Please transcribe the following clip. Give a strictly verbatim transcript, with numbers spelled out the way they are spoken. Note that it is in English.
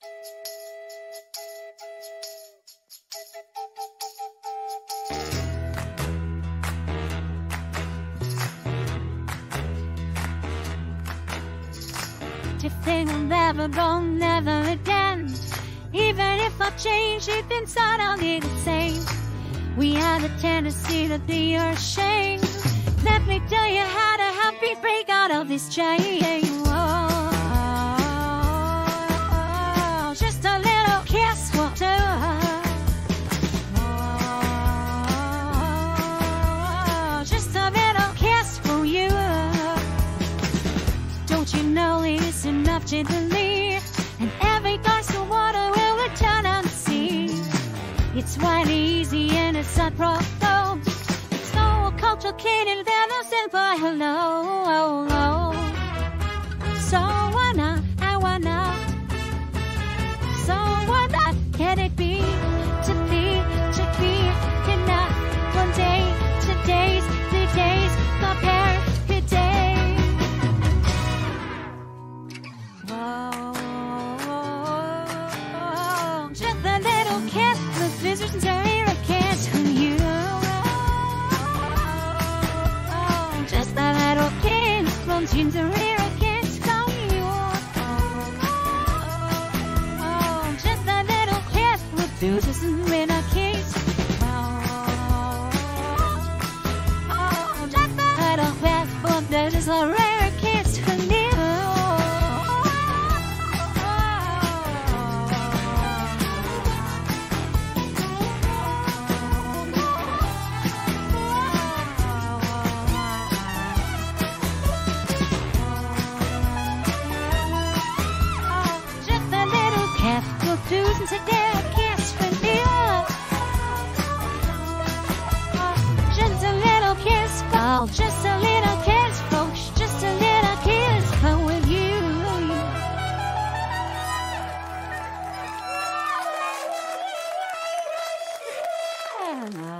You think I'll never go, never again. Even if I change, deep inside I'll be the same. We have a tendency to be ashamed. Let me tell you how to help me break out of this chain. Oh, just a little kiss will do. Oh, just a little kiss for you. Don't you know it's enough to believe? And every glass of water will return unseen. It's wide easy and it's not profound. It's so complicated than a simple hello. So wanna, I wanna. So wanna, can it be, to be, to be enough? One day, two days, three days, compare per day. Whoa, just a little kiss, the scissors and hurricanes from you. Just a little kiss from ginger hurricanes from you. Just a little kiss with two just a little kiss. Just a little kiss from just a rare kiss from you. Just a little kiss from you. Just a little kiss, oh, just a little kiss, folks. Just a little kiss from with you. Yeah.